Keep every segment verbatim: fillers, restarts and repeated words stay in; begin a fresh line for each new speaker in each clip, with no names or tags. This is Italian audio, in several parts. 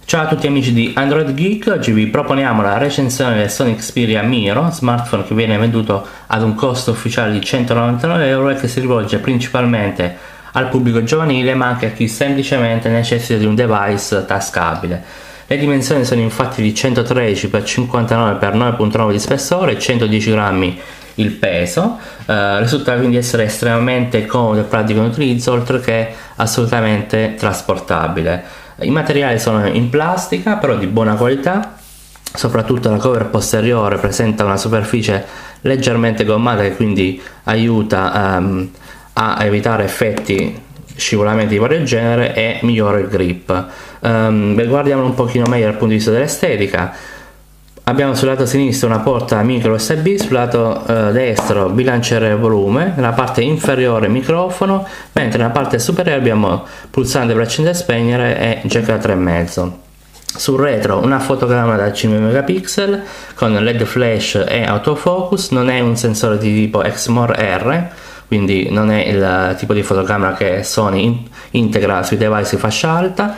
Ciao a tutti amici di Android Geek, oggi vi proponiamo la recensione del Sony Xperia Miro, smartphone che viene venduto ad un costo ufficiale di centonovantanove euro e che si rivolge principalmente al pubblico giovanile ma anche a chi semplicemente necessita di un device tascabile. Le dimensioni sono infatti di centotredici per cinquantanove per nove virgola nove di spessore e centodieci grammi il peso, eh, risulta quindi essere estremamente comodo e pratico in utilizzo, oltre che assolutamente trasportabile. I materiali sono in plastica, però di buona qualità, soprattutto la cover posteriore presenta una superficie leggermente gommata che quindi aiuta um, a evitare effetti scivolamenti di vario genere e migliora il grip. Um, guardiamo un pochino meglio dal punto di vista dell'estetica. Abbiamo sul lato sinistro una porta micro U S B, sul lato eh, destro bilanciere volume, nella parte inferiore microfono, mentre nella parte superiore abbiamo pulsante per accendere e spegnere e jack da tre virgola cinque. Sul retro una fotocamera da cinque megapixel con L E D flash e autofocus, non è un sensore di tipo Exmor R, quindi non è il tipo di fotocamera che Sony in integra sui device di fascia alta.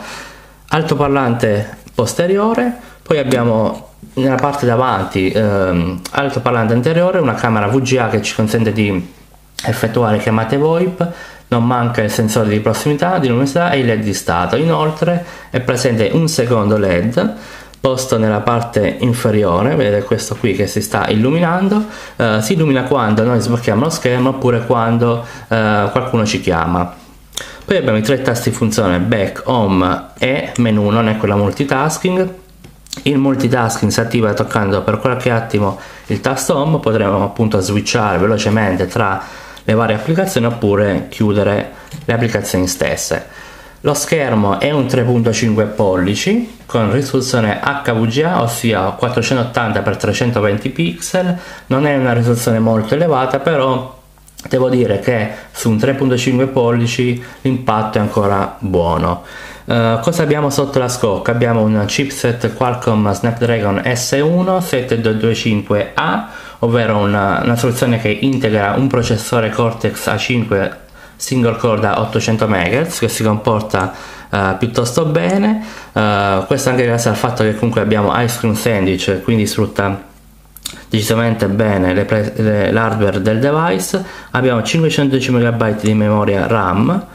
Altoparlante posteriore, poi abbiamo nella parte davanti ehm, altoparlante anteriore, una camera V G A che ci consente di effettuare chiamate VoIP, non manca il sensore di prossimità, di luminosità e il L E D di stato. Inoltre è presente un secondo L E D posto nella parte inferiore, vedete questo qui che si sta illuminando, eh, si illumina quando noi sblocchiamo lo schermo oppure quando eh, qualcuno ci chiama. Poi abbiamo i tre tasti funzione back, home e menu, non è quella multitasking. Il multitasking si attiva toccando per qualche attimo il tasto home, potremo appunto switchare velocemente tra le varie applicazioni oppure chiudere le applicazioni stesse. Lo schermo è un tre virgola cinque pollici con risoluzione H V G A, ossia quattrocentottanta per trecentoventi pixel, non è una risoluzione molto elevata, però devo dire che su un tre virgola cinque pollici l'impatto è ancora buono. Uh, cosa abbiamo sotto la scocca? Abbiamo un chipset Qualcomm Snapdragon S uno settecentoventicinque A, ovvero una, una soluzione che integra un processore Cortex A cinque single core da ottocento megahertz che si comporta uh, piuttosto bene. Uh, questo anche grazie al fatto che comunque abbiamo Ice Cream Sandwich, quindi sfrutta decisamente bene l'hardware del device. Abbiamo cinquecentododici megabyte di memoria RAM,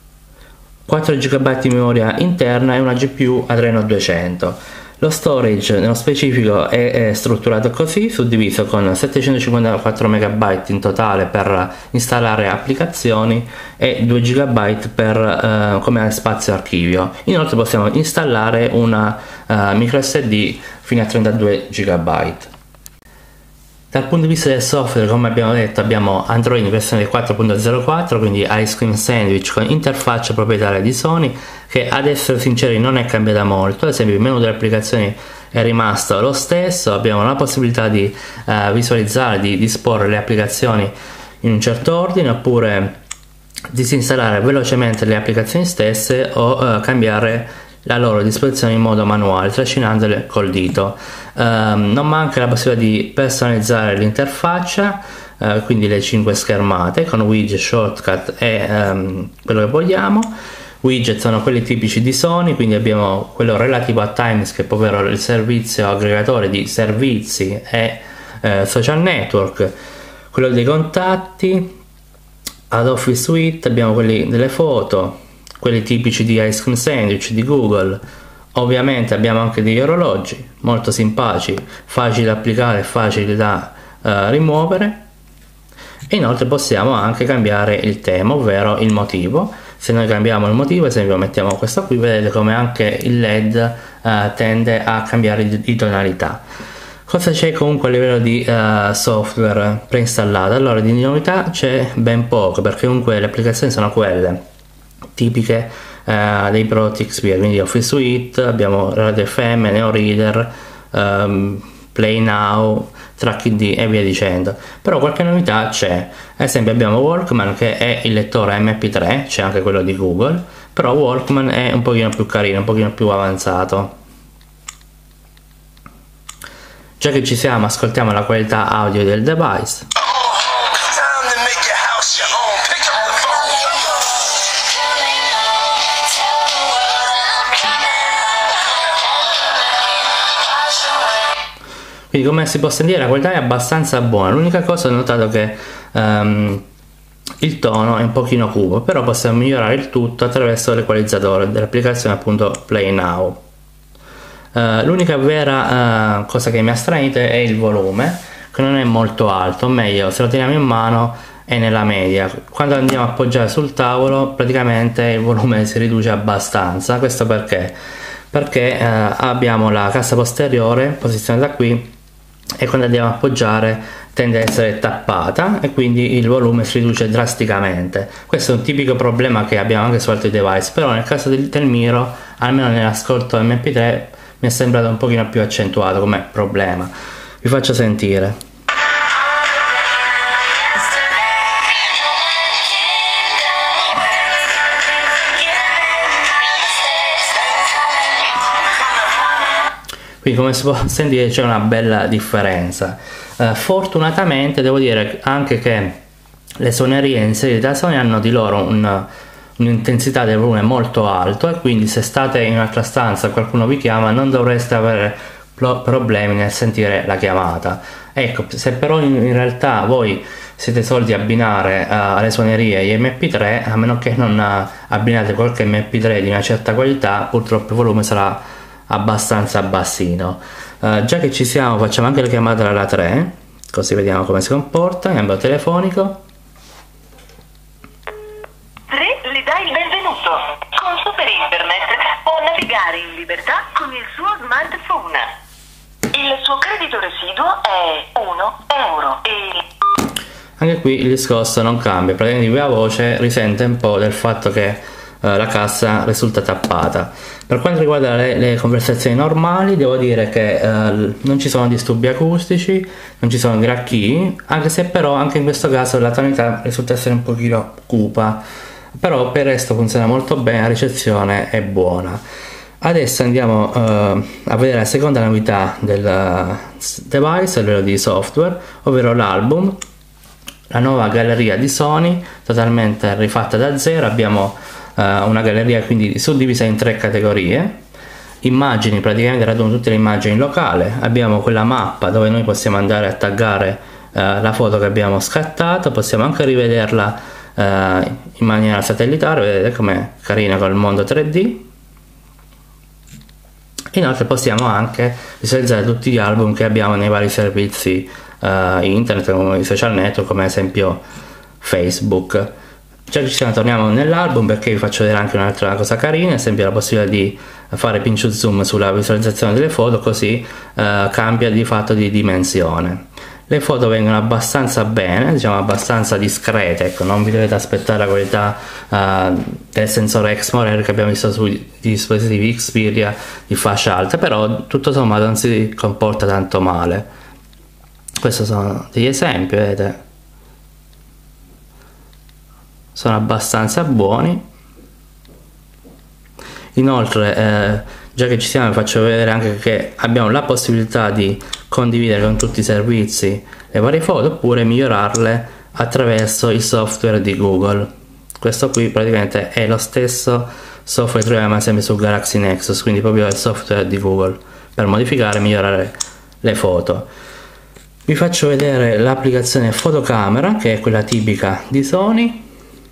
quattro gigabyte di memoria interna e una G P U Adreno duecento. Lo storage nello specifico è, è strutturato così, suddiviso con settecentocinquantaquattro megabyte in totale per installare applicazioni e due gigabyte per, eh, come spazio archivio. Inoltre possiamo installare una uh, micro S D fino a trentadue gigabyte. Dal punto di vista del software, come abbiamo detto, abbiamo Android in versione quattro punto zero quattro, quindi Ice Cream Sandwich con interfaccia proprietaria di Sony, che ad essere sinceri non è cambiata molto. Ad esempio il menu delle applicazioni è rimasto lo stesso, abbiamo la possibilità di uh, visualizzare, di disporre le applicazioni in un certo ordine, oppure disinstallare velocemente le applicazioni stesse o uh, cambiare la loro disposizione in modo manuale trascinandole col dito. Um, non manca la possibilità di personalizzare l'interfaccia, uh, quindi le cinque schermate con widget, shortcut e um, quello che vogliamo. Widget sono quelli tipici di Sony, quindi abbiamo quello relativo a Timescape, ovvero il servizio aggregatore di servizi e uh, social network. Quello dei contatti. Ad Office Suite abbiamo quelli delle foto, quelli tipici di Ice Cream Sandwich di Google. Ovviamente abbiamo anche degli orologi molto simpatici, facili da applicare e facili da uh, rimuovere, e inoltre possiamo anche cambiare il tema, ovvero il motivo. Se noi cambiamo il motivo, ad esempio mettiamo questo qui, vedete come anche il L E D uh, tende a cambiare di, di tonalità. Cosa c'è comunque a livello di uh, software preinstallato? Allora, di novità c'è ben poco, perché comunque le applicazioni sono quelle tipiche uh, dei prodotti Xperia, quindi Office Suite, abbiamo Radio F M, NeoReader, um, Play Now, Track I D e via dicendo. Però qualche novità c'è. Ad esempio abbiamo Walkman, che è il lettore M P tre, c'è anche quello di Google, però Walkman è un pochino più carino, un pochino più avanzato. Già che ci siamo, ascoltiamo la qualità audio del device. Quindi come si può sentire la qualità è abbastanza buona, l'unica cosa ho notato che um, il tono è un pochino cupo, però possiamo migliorare il tutto attraverso l'equalizzatore dell'applicazione appunto Play Now. Uh, l'unica vera uh, cosa che mi ha stranito è il volume, che non è molto alto, o meglio se lo teniamo in mano è nella media. Quando andiamo a appoggiare sul tavolo praticamente il volume si riduce abbastanza. Questo perché? Perché uh, abbiamo la cassa posteriore posizionata qui e quando andiamo a appoggiare tende ad essere tappata e quindi il volume si riduce drasticamente. Questo è un tipico problema che abbiamo anche su altri device, però nel caso del, del Miro, almeno nell'ascolto emme pi tre, mi è sembrato un pochino più accentuato come problema. Vi faccio sentire. Quindi come si può sentire c'è una bella differenza. Uh, fortunatamente devo dire anche che le suonerie inserite da Sony hanno di loro un, un'intensità del volume molto alto e quindi se state in un'altra stanza e qualcuno vi chiama non dovreste avere problemi nel sentire la chiamata. Ecco, se però in, in realtà voi siete soliti abbinare uh, alle suonerie gli emme pi tre, a meno che non uh, abbinate qualche emme pi tre di una certa qualità, purtroppo il volume sarà abbastanza bassino. Uh, già che ci siamo facciamo anche la chiamata alla tre, così vediamo come si comporta. Cambio telefonico.
tre le dà il benvenuto. Con Super Internet può navigare in libertà con il suo smartphone. Il suo credito residuo è uno euro e
anche qui il discorso non cambia, praticamente viva voce risente un po' del fatto che Uh, la cassa risulta tappata. Per quanto riguarda le, le conversazioni normali, devo dire che uh, non ci sono disturbi acustici, non ci sono gracchi, anche se però anche in questo caso la tonalità risulta essere un pochino cupa, però per il resto funziona molto bene, la ricezione è buona. Adesso andiamo uh, a vedere la seconda novità del uh, device, ovvero di software, ovvero l'album, la nuova galleria di Sony totalmente rifatta da zero. Abbiamo una galleria quindi suddivisa in tre categorie. Immagini, praticamente raduno tutte le immagini in locale. Abbiamo quella mappa dove noi possiamo andare a taggare eh, la foto che abbiamo scattato, possiamo anche rivederla eh, in maniera satellitare, vedete com'è carina con il mondo tre D. Inoltre possiamo anche visualizzare tutti gli album che abbiamo nei vari servizi eh, internet, come i social network, come ad esempio Facebook. Già che ci siamo, torniamo nell'album perché vi faccio vedere anche un'altra cosa carina, ad esempio la possibilità di fare pinch zoom sulla visualizzazione delle foto, così eh, cambia di fatto di dimensione. Le foto vengono abbastanza bene, diciamo abbastanza discrete, ecco, non vi dovete aspettare la qualità eh, del sensore Exmor che abbiamo visto sui dispositivi Xperia di fascia alta, però tutto sommato non si comporta tanto male. Questi sono degli esempi, vedete? Sono abbastanza buoni. Inoltre eh, già che ci siamo vi faccio vedere anche che abbiamo la possibilità di condividere con tutti i servizi le varie foto oppure migliorarle attraverso il software di Google. Questo qui praticamente è lo stesso software che troviamo sempre su Galaxy Nexus, quindi proprio il software di Google per modificare e migliorare le foto. Vi faccio vedere l'applicazione fotocamera, che è quella tipica di Sony.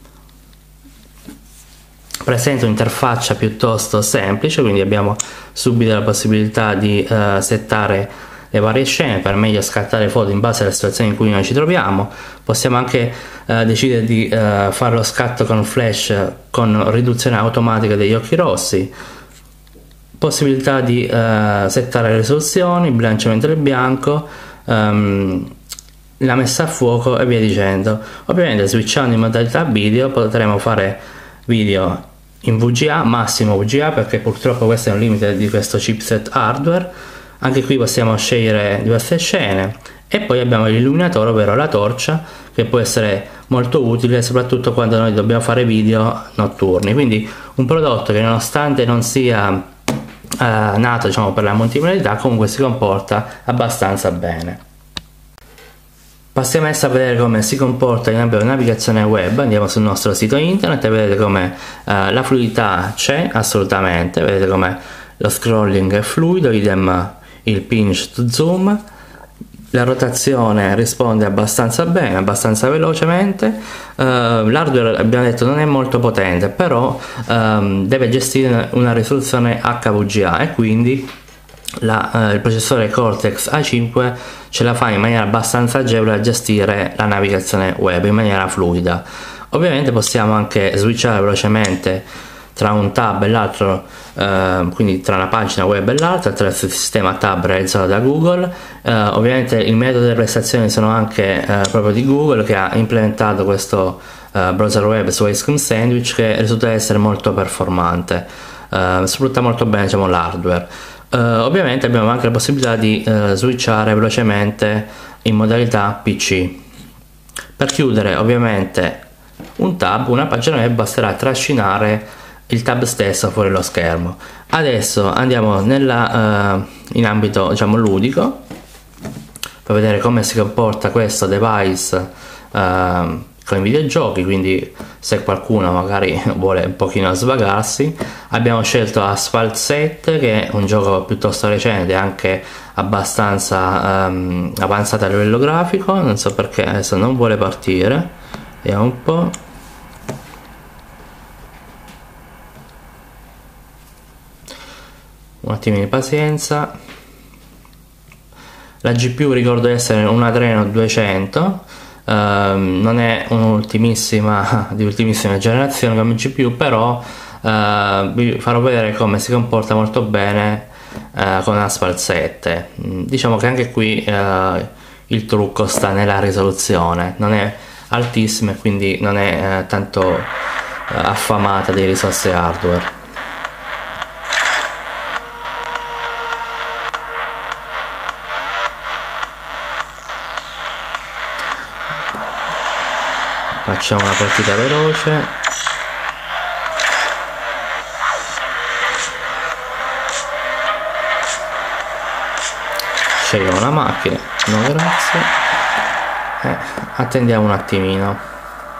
Presenta un'interfaccia piuttosto semplice, quindi abbiamo subito la possibilità di uh, settare le varie scene per meglio scattare foto in base alla situazione in cui noi ci troviamo. Possiamo anche uh, decidere di uh, fare lo scatto con flash con riduzione automatica degli occhi rossi, possibilità di uh, settare le risoluzioni, il bilanciamento del bianco, um, la messa a fuoco e via dicendo. Ovviamente switchando in modalità video potremo fare video in V G A, massimo V G A, perché purtroppo questo è un limite di questo chipset hardware. Anche qui possiamo scegliere diverse scene e poi abbiamo l'illuminatore, ovvero la torcia, che può essere molto utile soprattutto quando noi dobbiamo fare video notturni. Quindi un prodotto che nonostante non sia eh, nato diciamo per la multimedialità comunque si comporta abbastanza bene. Passiamo adesso a vedere come si comporta in ambito di navigazione web. Andiamo sul nostro sito internet e vedete come uh, la fluidità c'è assolutamente, vedete come lo scrolling è fluido, idem il pinch to zoom, La rotazione risponde abbastanza bene, abbastanza velocemente. Uh, l'hardware, abbiamo detto, non è molto potente, però um, deve gestire una risoluzione H V G A e quindi la, uh, il processore Cortex A cinque ce la fa in maniera abbastanza agevole a gestire la navigazione web in maniera fluida. Ovviamente possiamo anche switchare velocemente tra un tab e l'altro, eh, quindi tra una pagina web e l'altra, attraverso il sistema tab realizzato da Google. Eh, ovviamente il metodo delle prestazioni sono anche eh, proprio di Google, che ha implementato questo eh, browser web su Ice Cream Sandwich, che risulta essere molto performante, eh, sfrutta molto bene, diciamo, l'hardware. Eh, ovviamente abbiamo anche la possibilità di eh, switchare velocemente in modalità P C. Per chiudere ovviamente un tab, una pagina web, basterà trascinare il tab stesso fuori lo schermo. Adesso andiamo nella, uh, in ambito, diciamo, ludico, per vedere come si comporta questo device uh, con i videogiochi. Quindi se qualcuno magari vuole un pochino svagarsi, abbiamo scelto Asphalt sette, che è un gioco piuttosto recente e anche abbastanza um, avanzato a livello grafico. Non so perché adesso non vuole partire, vediamo un po'. Un attimo di pazienza. La G P U ricordo essere una Adreno duecento, ehm, non è un'ultimissima di ultimissima generazione come G P U, però eh, vi farò vedere come si comporta molto bene eh, con Asphalt sette. Diciamo che anche qui eh, il trucco sta nella risoluzione, non è altissima e quindi non è eh, tanto eh, affamata di risorse hardware. Facciamo una partita veloce. Scegliamo una macchina, no grazie. Eh, attendiamo un attimino.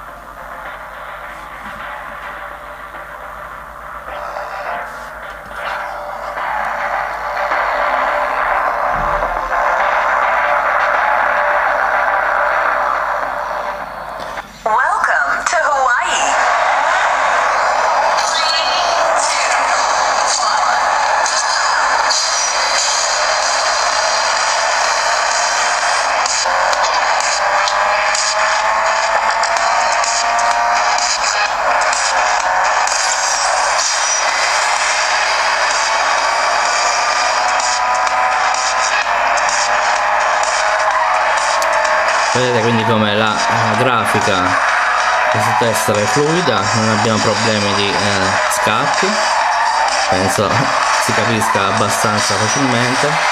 Vedete quindi come la, la grafica risulta essere fluida, non abbiamo problemi di eh, scatti, penso si capisca abbastanza facilmente.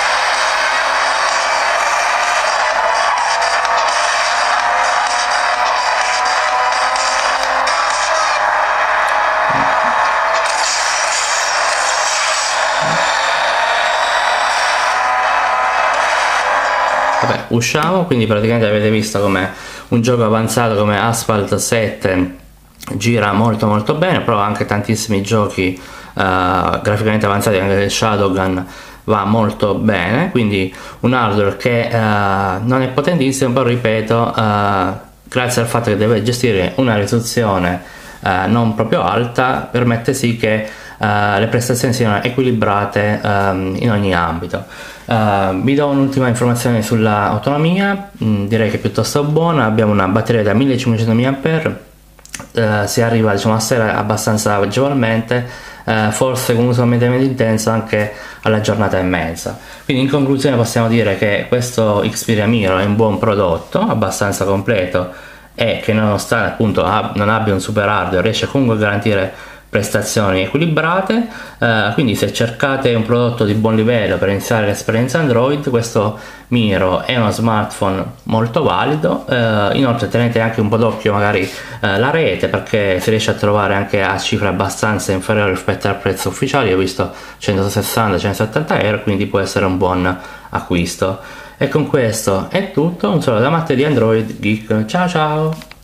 Vabbè, usciamo, quindi praticamente avete visto come un gioco avanzato come Asphalt sette gira molto molto bene, però anche tantissimi giochi uh, graficamente avanzati, anche il Shadowgun va molto bene, quindi un hardware che uh, non è potentissimo, però ripeto, uh, grazie al fatto che deve gestire una risoluzione uh, non proprio alta, permette sì che uh, le prestazioni siano equilibrate um, in ogni ambito. Uh, vi do un'ultima informazione sull'autonomia, mm, direi che è piuttosto buona. Abbiamo una batteria da millecinquecento milliamperi ora, uh, si arriva, diciamo, a sera abbastanza agevolmente, uh, forse con uso mediamente intenso anche alla giornata e mezza. Quindi in conclusione possiamo dire che questo Xperia Miro è un buon prodotto, abbastanza completo, e che nonostante appunto non abbia un super hardware riesce comunque a garantire prestazioni equilibrate. Eh, quindi se cercate un prodotto di buon livello per iniziare l'esperienza Android, questo Miro è uno smartphone molto valido. Eh, inoltre tenete anche un po' d'occhio magari eh, la rete, perché si riesce a trovare anche a cifre abbastanza inferiori rispetto al prezzo ufficiale. Io ho visto centosessanta centosettanta euro, quindi può essere un buon acquisto. E con questo è tutto, un saluto da Matte di Android Geek, ciao ciao!